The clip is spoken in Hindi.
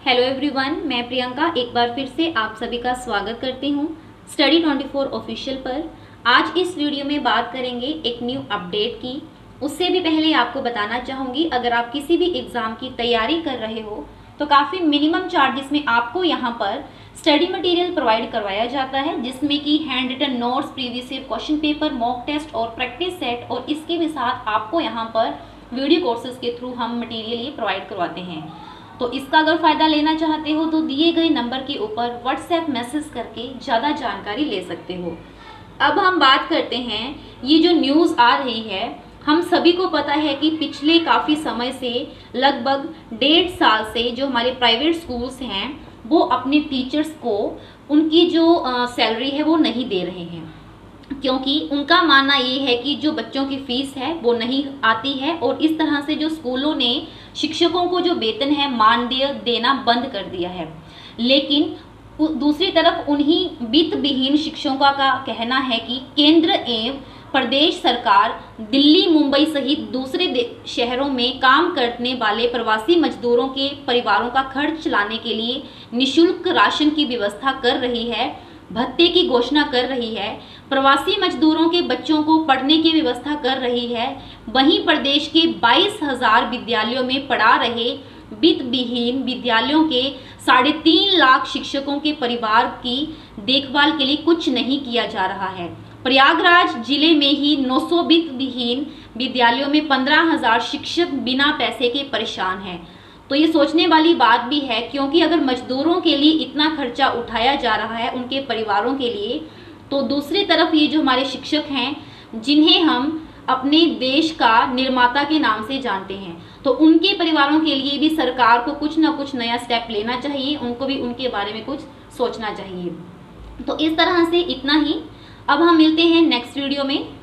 हेलो एवरीवन, मैं प्रियंका एक बार फिर से आप सभी का स्वागत करती हूँ स्टडी 24 ऑफिशियल पर। आज इस वीडियो में बात करेंगे एक न्यू अपडेट की। उससे भी पहले आपको बताना चाहूँगी, अगर आप किसी भी एग्ज़ाम की तैयारी कर रहे हो तो काफ़ी मिनिमम चार्जेस में आपको यहाँ पर स्टडी मटेरियल प्रोवाइड करवाया जाता है, जिसमें कि hand written notes, previous year question paper, mock test और प्रैक्टिस सेट, और इसके भी साथ आपको यहाँ पर वीडियो कोर्सेज के थ्रू हम मटेरियल ये प्रोवाइड करवाते हैं। तो इसका अगर फ़ायदा लेना चाहते हो तो दिए गए नंबर के ऊपर व्हाट्सएप मैसेज करके ज़्यादा जानकारी ले सकते हो। अब हम बात करते हैं, ये जो न्यूज़ आ रही है, हम सभी को पता है कि पिछले काफ़ी समय से लगभग 1.5 साल से जो हमारे प्राइवेट स्कूल्स हैं वो अपने टीचर्स को उनकी जो सैलरी है वो नहीं दे रहे हैं, क्योंकि उनका मानना ये है कि जो बच्चों की फीस है वो नहीं आती है, और इस तरह से जो स्कूलों ने शिक्षकों को जो वेतन है मानदेय देना बंद कर दिया है। लेकिन दूसरी तरफ उन्हीं वित्त विहीन शिक्षकों का कहना है कि केंद्र एवं प्रदेश सरकार दिल्ली, मुंबई सहित दूसरे शहरों में काम करने वाले प्रवासी मजदूरों के परिवारों का खर्च चलाने के लिए निःशुल्क राशन की व्यवस्था कर रही है, भत्ते की घोषणा कर रही है, प्रवासी मजदूरों के बच्चों को पढ़ने की व्यवस्था कर रही है। वहीं प्रदेश के 22,000 विद्यालयों में पढ़ा रहे वित्त विहीन विद्यालयों के 3.5 लाख शिक्षकों के परिवार की देखभाल के लिए कुछ नहीं किया जा रहा है। प्रयागराज जिले में ही 900 वित्त विहीन विद्यालयों में 15,000 शिक्षक बिना पैसे के परेशान हैं। तो ये सोचने वाली बात भी है, क्योंकि अगर मजदूरों के लिए इतना खर्चा उठाया जा रहा है उनके परिवारों के लिए, तो दूसरी तरफ ये जो हमारे शिक्षक हैं जिन्हें हम अपने देश का निर्माता के नाम से जानते हैं, तो उनके परिवारों के लिए भी सरकार को कुछ ना कुछ नया स्टेप लेना चाहिए, उनको भी उनके बारे में कुछ सोचना चाहिए। तो इस तरह से इतना ही। अब हम मिलते हैं नेक्स्ट वीडियो में।